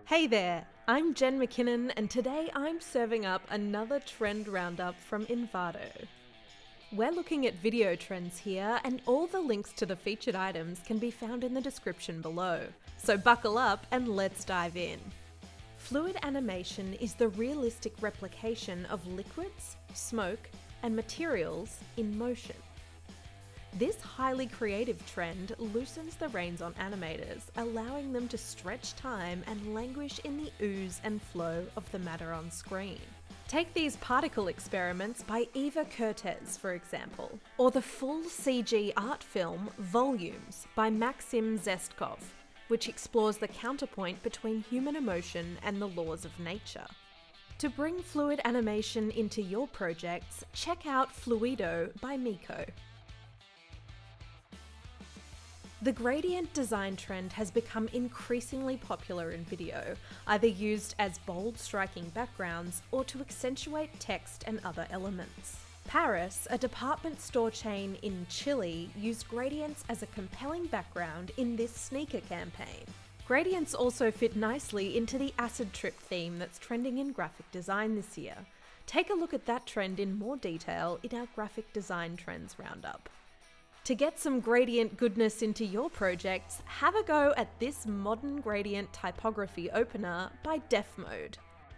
Hey there, I'm Jen McKinnon and today I'm serving up another trend roundup from Envato. We're looking at video trends here and all the links to the featured items can be found in the description below. So buckle up and let's dive in. Fluid animation is the realistic replication of liquids, smoke, and materials in motion. This highly creative trend loosens the reins on animators, allowing them to stretch time and languish in the ooze and flow of the matter on screen. Take these particle experiments by Eva Kertész, for example, or the full CG art film Volumes by Maxim Zestkov, which explores the counterpoint between human emotion and the laws of nature. To bring fluid animation into your projects, check out Fluido by Miko. The gradient design trend has become increasingly popular in video, either used as bold, striking backgrounds or to accentuate text and other elements. Paris, a department store chain in Chile, used gradients as a compelling background in this sneaker campaign. Gradients also fit nicely into the acid trip theme that's trending in graphic design this year. Take a look at that trend in more detail in our graphic design trends roundup. To get some gradient goodness into your projects, have a go at this modern gradient typography opener by DefMode.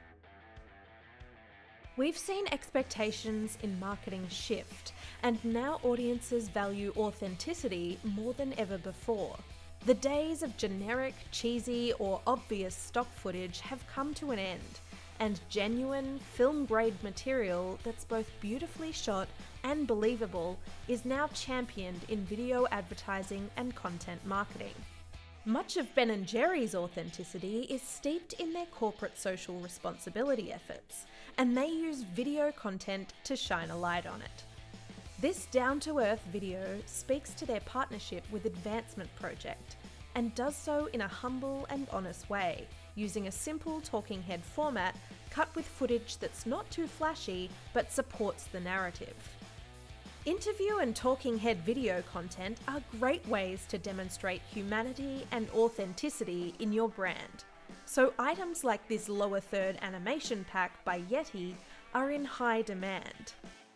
We've seen expectations in marketing shift, and now audiences value authenticity more than ever before. The days of generic, cheesy, or obvious stock footage have come to an end, and genuine, film-grade material that's both beautifully shot and believable is now championed in video advertising and content marketing. Much of Ben & Jerry's authenticity is steeped in their corporate social responsibility efforts, and they use video content to shine a light on it. This down-to-earth video speaks to their partnership with Advancement Project, and does so in a humble and honest way, using a simple talking head format cut with footage that's not too flashy but supports the narrative. Interview and talking head video content are great ways to demonstrate humanity and authenticity in your brand, so items like this lower third animation pack by Yeti are in high demand.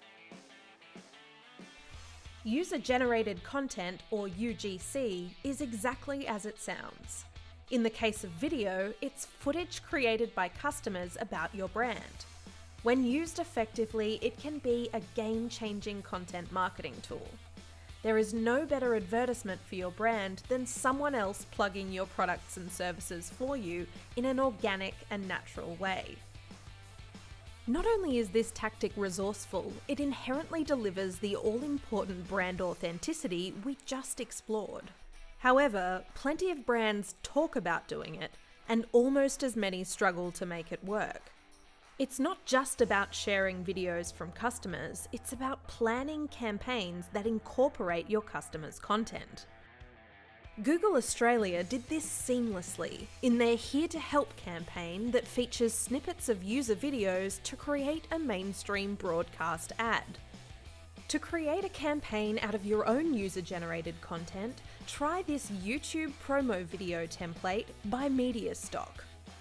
User-generated content, or UGC, is exactly as it sounds. In the case of video, it's footage created by customers about your brand. When used effectively, it can be a game-changing content marketing tool. There is no better advertisement for your brand than someone else plugging your products and services for you in an organic and natural way. Not only is this tactic resourceful, it inherently delivers the all-important brand authenticity we just explored. However, plenty of brands talk about doing it, and almost as many struggle to make it work. It's not just about sharing videos from customers, it's about planning campaigns that incorporate your customers' content. Google Australia did this seamlessly in their Here to Help campaign that features snippets of user videos to create a mainstream broadcast ad. To create a campaign out of your own user-generated content, try this YouTube promo video template by MediaStock.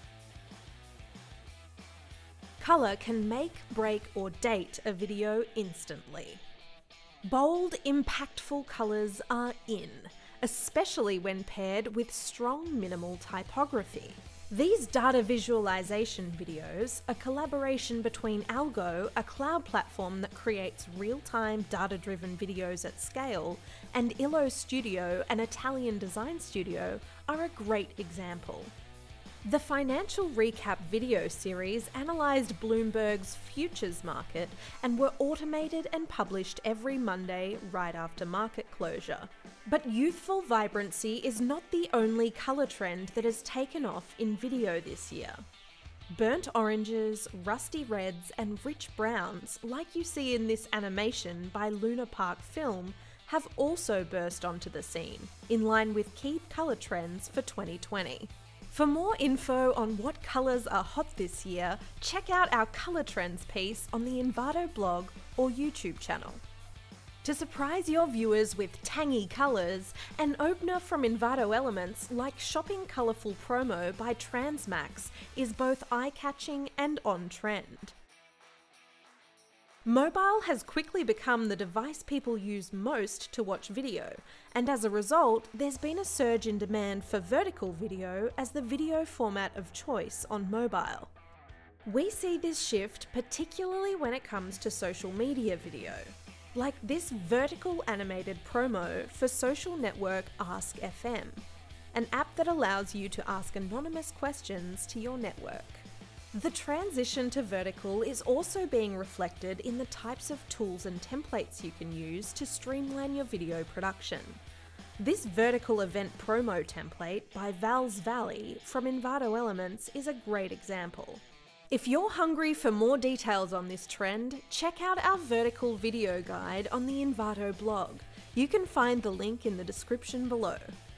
Colour can make, break, or date a video instantly. Bold, impactful colours are in, especially when paired with strong minimal typography. These data visualization videos, a collaboration between Algo, a cloud platform that creates real-time data-driven videos at scale, and Illo Studio, an Italian design studio, are a great example. The Financial Recap video series analysed Bloomberg's futures market and were automated and published every Monday right after market closure. But youthful vibrancy is not the only colour trend that has taken off in video this year. Burnt oranges, rusty reds and rich browns, like you see in this animation by Luna Park Film, have also burst onto the scene, in line with key colour trends for 2020. For more info on what colours are hot this year, check out our colour trends piece on the Envato blog or YouTube channel. To surprise your viewers with tangy colours, an opener from Envato Elements like Shopping Colourful Promo by Transmax is both eye-catching and on-trend. Mobile has quickly become the device people use most to watch video, and as a result, there's been a surge in demand for vertical video as the video format of choice on mobile. We see this shift particularly when it comes to social media video, like this vertical animated promo for social network Ask FM, an app that allows you to ask anonymous questions to your network. The transition to vertical is also being reflected in the types of tools and templates you can use to streamline your video production. This vertical event promo template by Val's Valley from Envato Elements is a great example. If you're hungry for more details on this trend, check out our vertical video guide on the Envato blog. You can find the link in the description below.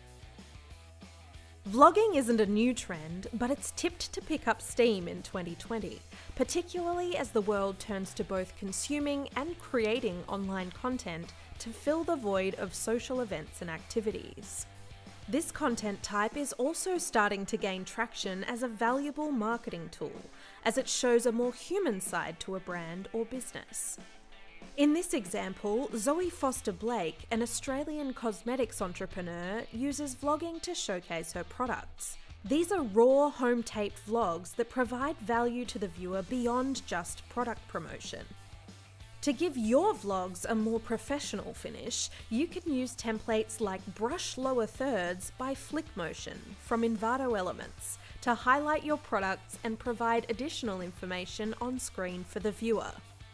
Vlogging isn't a new trend, but it's tipped to pick up steam in 2020, particularly as the world turns to both consuming and creating online content to fill the void of social events and activities. This content type is also starting to gain traction as a valuable marketing tool, as it shows a more human side to a brand or business. In this example, Zoe Foster Blake, an Australian cosmetics entrepreneur, uses vlogging to showcase her products. These are raw, home-taped vlogs that provide value to the viewer beyond just product promotion. To give your vlogs a more professional finish, you can use templates like Brush Lower Thirds by Flickmotion from Envato Elements to highlight your products and provide additional information on screen for the viewer.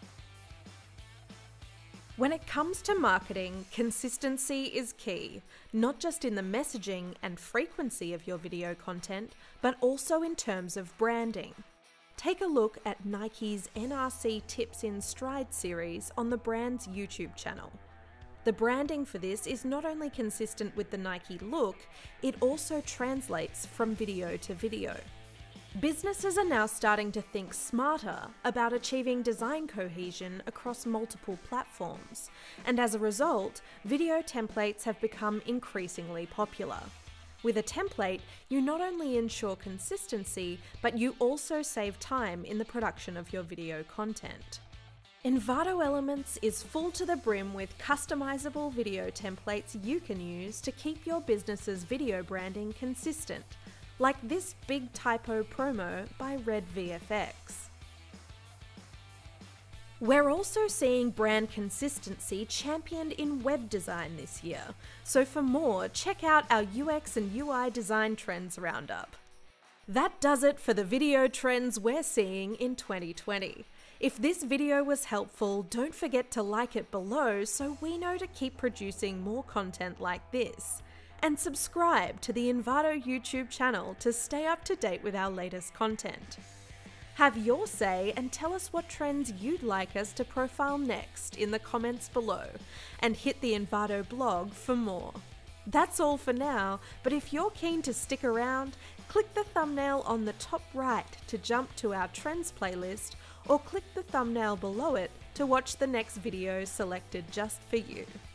When it comes to marketing, consistency is key, not just in the messaging and frequency of your video content, but also in terms of branding. Take a look at Nike's NRC Tips in Stride series on the brand's YouTube channel. The branding for this is not only consistent with the Nike look, it also translates from video to video. Businesses are now starting to think smarter about achieving design cohesion across multiple platforms, and as a result, video templates have become increasingly popular. With a template, you not only ensure consistency, but you also save time in the production of your video content. Envato Elements is full to the brim with customizable video templates you can use to keep your business's video branding consistent, like this big typo promo by Red VFX. We're also seeing brand consistency championed in web design this year, so for more, check out our UX and UI design trends roundup. That does it for the video trends we're seeing in 2020. If this video was helpful, don't forget to like it below so we know to keep producing more content like this. And subscribe to the Envato YouTube channel to stay up to date with our latest content. Have your say and tell us what trends you'd like us to profile next in the comments below, and hit the Envato blog for more. That's all for now, but if you're keen to stick around, click the thumbnail on the top right to jump to our trends playlist, or click the thumbnail below it to watch the next video selected just for you.